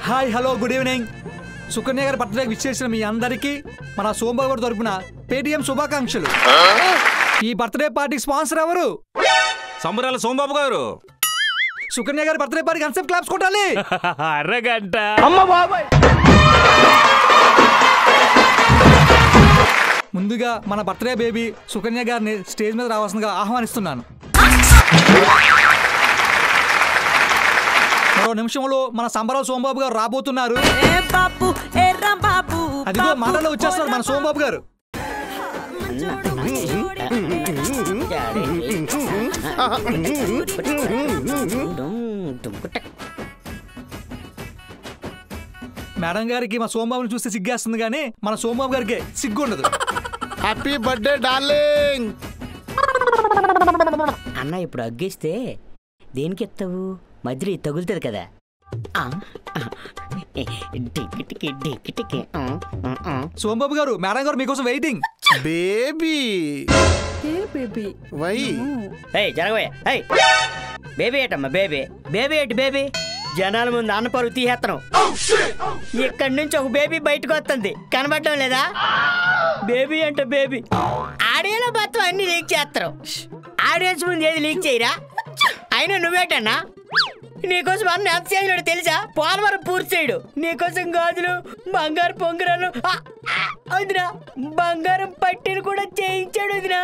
Hi hello good evening. Sukanya గారి బర్త్డేకి wish చేసిన మీ అందరికీ మన సోమబాబు గారి తరపున పేటిఎం శుభాకాంక్షలు. ఈ బర్త్డే పార్టీ స్పాన్సర్ ఎవరు? సంబరాల సోమబాబు గారు. సుకన్య గారి బర్త్డే పార్టీ కన్సెప్ట్ క్లాప్స్ కొట్టాలి. అరగంట. అమ్మ బాబాయ్. ముందుగా మన బర్త్డే బేబీ సుకన్య గారిని స్టేజ్ మీద రావాల్సిందిగా ఆహ్వానిస్తున్నాను. మరో నిమిషంలో మన సంబరాల సోమబాబు గారు రాబోతున్నారు. అదిగో మాటల్లో వచ్చేస్తున్నారు మన సోమబాబు గారు. మేడం గారికి మా సోమబాబుని చూస్తే సిగ్గేస్తుంది కానీ మన సోమబాబు గారికి సిగ్గు ఉండదు. Happy birthday darling. అన్న ఇప్పుడు అగ్గిస్తే దేనికి ఎత్తావు? మధ్యలో తగులుతుంది కదా. సోమబాబు గారు మేడం గారు మీకోసం వెయిటింగ్. బేబీ వై జరగబోయే బేబీ ఏటమ్మా బేబీ బేబీ ఏంటి బేబీ? జనాల ముందు అన్న పరుగు తీసేస్తున్నాం. ఇక్కడి నుంచి ఒక బేబీ బయటకు వస్తుంది, కనబడటం లేదా? బేబీ అంటే బేబీ. ఆడియోలో మొత్తం అన్ని లీక్ చేస్తారు, ఆడియన్స్ ముందు ఏది లీక్ చేయరా? అయినా నువ్వేటన్నా? నీకోసం అన్న ఎంత చేసినాడు తెలుసా? పోలవరం పూర్తి చేయడు. నీకోసం గాజులు, బంగారు పొంగరాలు, వదినా బంగారం పట్టీలు కూడా చేయించాడు వదినా.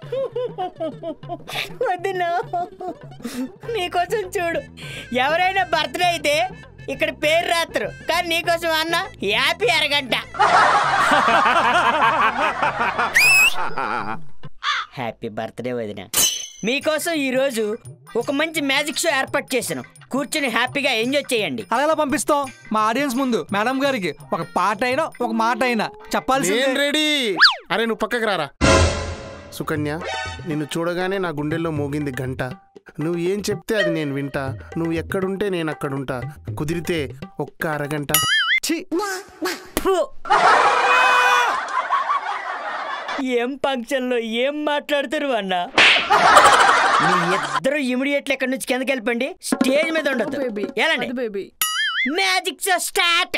వదినా నీకోసం చూడు, ఎవరైనా బర్త్డే అయితే ఇక్కడ పేరు రాత్రు, కానీ నీకోసం అన్న హ్యాపీ అరగంట. హ్యాపీ బర్త్డే వదినా. మీకోసం ఈరోజు ఒక మంచి మ్యాజిక్ షో ఏర్పాటు చేశాను, కూర్చొని హ్యాపీగా ఎంజాయ్ చేయండి. అలా పంపిస్తాం మా ఆడియన్స్ ముందు మేడం గారికి ఒక పాట అయినా ఒక మాట అయినా చెప్పాల్సి. రెడీ. అరే నువ్వు పక్కకు రారా. సుకన్య, నిన్ను చూడగానే నా గుండెల్లో మోగింది గంట. నువ్వు ఏం చెప్తే అది నేను వింటా. నువ్వు ఎక్కడుంటే నేను అక్కడుంటా. కుదిరితే ఒక్క అరగంట. ఏం ఫంక్షన్లో ఏం మాట్లాడుతారు అన్న? మీ ఇద్దరు ఇమిడియట్లీ ఎక్కడి నుంచి కిందకి వెళ్ళిపోండి, స్టేజ్ మీద ఉండదు. ఎలాండి మ్యాజిక్ షో స్టార్ట్.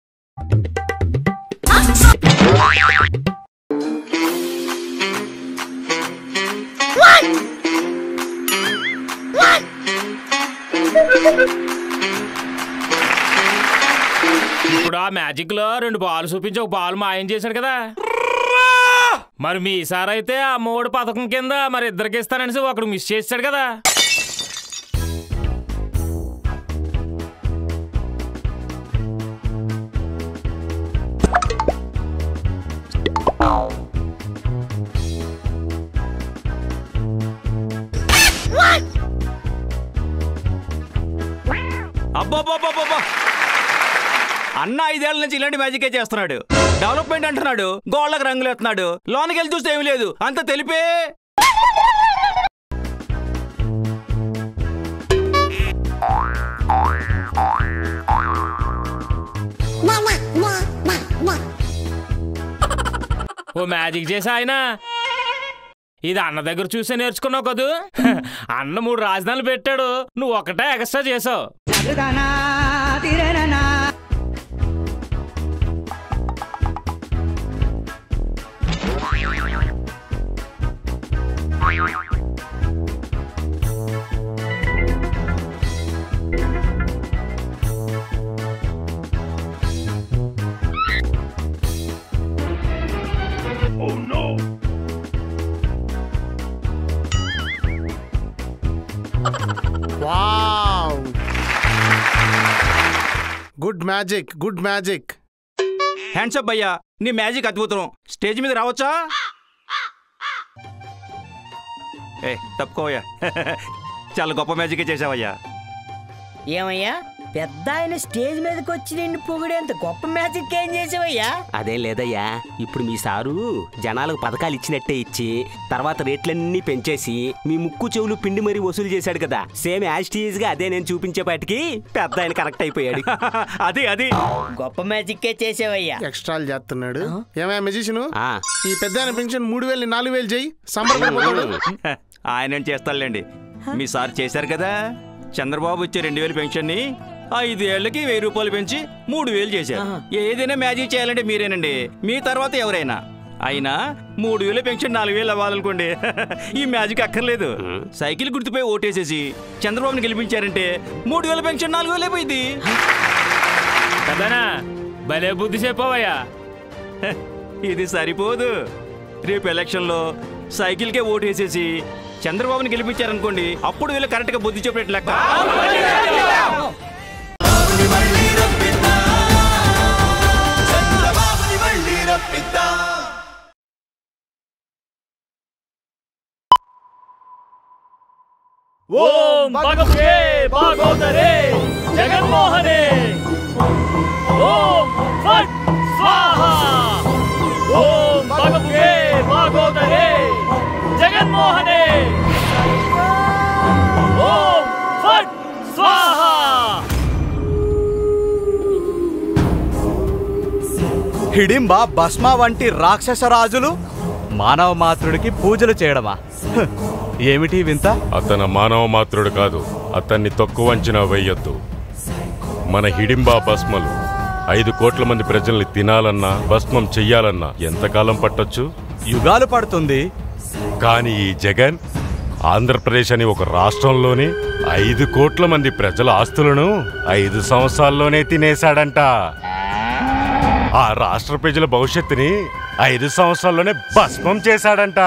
ఇప్పుడు ఆ మ్యాజిక్ లో 2 బాల్ చూపించి ఒక బాల్ మాయం చేశాడు కదా. మరి మీ సార్ అయితే ఆ 3 పథకం కింద మరి ఇద్దరికి ఇస్తానని ఒకడు మిస్ చేశాడు కదా. అబ్బా అన్న 5 ఏళ్ల నుంచి ఇలాంటి మ్యాజికే చేస్తున్నాడు. డెవలప్మెంట్ అంటున్నాడు, గోళ్ళకి రంగులు ఎత్తున్నాడు. లోనికి వెళ్ళి చూస్తే ఏమి లేదు, అంత తెలిపే. ఓ మ్యాజిక్ చేసా ఆయన. ఇది అన్న దగ్గర చూసే నేర్చుకున్నావు కదూ. అన్న 3 రాజధానులు పెట్టాడు, నువ్వు ఒకటే ఎక్స్ట్రా చేసావు. Wow, good magic, good magic. Hands up అయ్యా, నీ మ్యాజిక్ అద్భుతం. స్టేజ్ మీద రావచ్చా? తప్పుకోవయ్యా. చాలా గొప్ప మ్యాజికే చేసావయ్యా. ఏమయ్యా పెద్ద ఆయన స్టేజ్ మీదకి వచ్చి నిన్ను పొగిడేంత గొప్ప మ్యాజిక్ ఏం చేసావయ్యా? అదేం లేదయ్యా, ఇప్పుడు మీ సారు జనాలకు పథకాలు ఇచ్చినట్టే ఇచ్చి తర్వాత రేట్లన్నీ పెంచేసి మీ ముక్కు చెవులు పిండి మరీ వసూలు చేశాడు కదా. సేమ్ యాజ్ గా అదే నేను చూపించేపాటికి పెద్ద ఆయన కరెక్ట్ అయిపోయాడు. అది గొప్ప మ్యాజిక్కే చేసావయ్యా. ఎక్స్ట్రాలు చేస్తున్నాడు. ఏమయ్యా మెజిషియన్, ఈ పెద్ద ఆయన పెన్షన్ 3000 4000 చేయి, సంబరపడిపోతాడు. ఆయన చేస్తాడులేండి. మీ సార్ చేశారు కదా, చంద్రబాబు ఇచ్చే 2000 పెన్షన్ ని 5 ఏళ్లకి 1000 రూపాయలు పెంచి 3000 చేశారు. ఏదైనా మ్యాజిక్ చేయాలంటే మీరేనండి, మీ తర్వాత ఎవరైనా. అయినా 3000 పెన్షన్ 4000 అవ్వాలనుకోండి. ఈ మ్యాజిక్ అక్కర్లేదు. సైకిల్ గుర్తుపై ఓటేసేసి చంద్రబాబుని గెలిపించారంటే 3000 పెన్షన్ 4000 అయిపోయింది కదనా. భలే బుద్ధి చెప్పవయ్యా. ఇది సరిపోదు. రేపు ఎలక్షన్లో సైకిల్కే ఓటేసేసి చంద్రబాబుని గెలిపించారనుకోండి, అప్పుడు వీళ్ళు కరెక్ట్గా బుద్ధి చెప్పేట్లు లెక్క. ఓం భగవతే భాగవతరే జగన్మోహనే. ఓం ఫట్ స్వాహా. ఓం భగవతే భాగవతరే జగన్మోహనే. ఓం ఫట్ స్వాహా. హిడింబ భస్మ వంటి రాక్షస రాజులు మానవ మాతృడికి పూజలు చేయడమా? ఏమిటి వింత? అతను మానవ మాత్రుడు కాదు, అతన్ని తక్కువ అంచనా వేయొద్దు. మన హిడింబా భస్మలు 5 కోట్ల మంది ప్రజల్ని తినాలన్నా భస్మం చెయ్యాలన్నా ఎంతకాలం పట్టొచ్చు? యుగాలు పడుతుంది. కానీ ఈ జగన్ ఆంధ్రప్రదేశ్ అని ఒక రాష్ట్రంలోని 5 కోట్ల మంది ప్రజల ఆస్తులను 5 సంవత్సరాల్లోనే తినేశాడంట. ఆ రాష్ట్ర ప్రజల భవిష్యత్తుని 5 సంవత్సరాల్లోనే భస్మం చేశాడంట.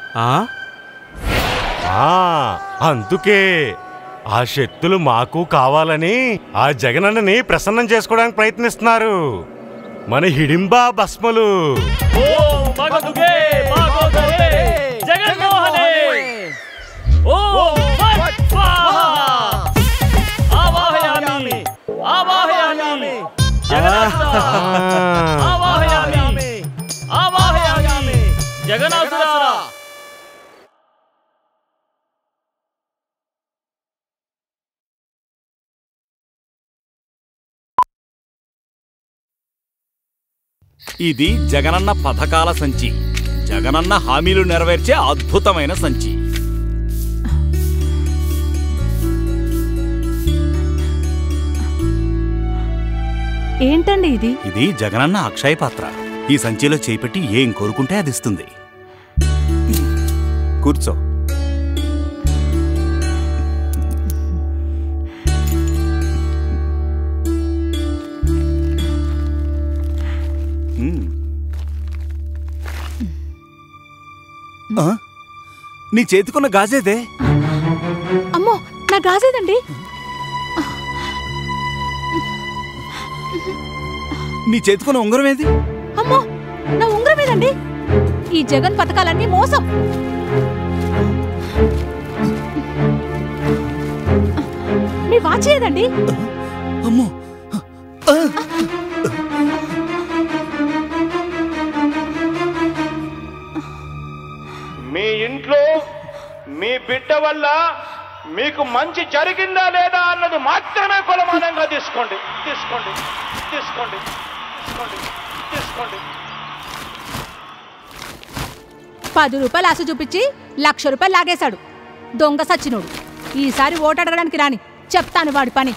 అందుకే ఆ శక్తులు మాకు కావాలని ఆ జగనన్నని ప్రసన్నం చేసుకోవడానికి ప్రయత్నిస్తున్నారు మన హిడింబా భస్మలు. ఓం భగవతే భాగవతరే జగన్మోహనే. ఓం ఫట్ స్వాహా. ఆవాహయామి ఆవాహయామి జగన్నాథ. ఆవాహయామి ఆవాహయామి జగన్నాథ. ఇది జగనన్న పథకాల సంచి. జగనన్న హామీలు నెరవేర్చే అద్భుతమైన సంచి. ఏంటండి ఇది? ఇది జగనన్న అక్షయ పాత్ర. ఈ సంచిలో చేపెట్టి ఏం కోరుకుంటే అది ఇస్తుంది. కూర్చో. నీ చేతికున్న గాజేదే? అమ్మో, నా గాజేదండి. నీ చేతికున్న ఉంగరం ఏది? అమ్మో, నా ఉంగరం ఏదండి. ఈ జగన్ పథకాలన్నీ మోసం. మీ వాచ్ ఏదండి? అమ్మో, మీ ఇంట్లో మీ బిడ్డ వల్ల మీకు మంచి జరిగిందా లేదా అన్నది మాత్రమే కొలమానంగా తీసుకోండి. తీసుకోండి తీసుకోండి తీసుకోండి తీసుకోండి. 10 రూపాయలు ఆశ చూపించి 1,00,000 రూపాయలు లాగేశాడు దొంగ సచ్చినోడు. ఈసారి ఓటడగడానికి రాని, చెప్తాను వాడి పని.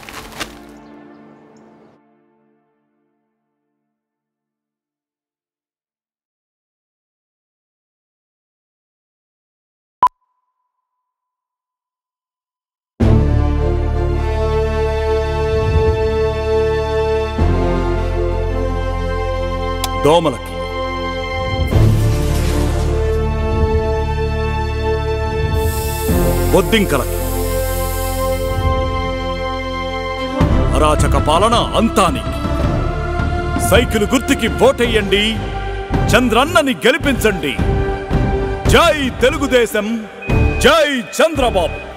దోమలకి, బొద్దింకలకి, అరాచక పాలన అంతానికి సైకిల్ గుర్తుకి ఓటెయ్యండి, చంద్రన్నని గెలిపించండి. జై తెలుగుదేశం, జై చంద్రబాబు.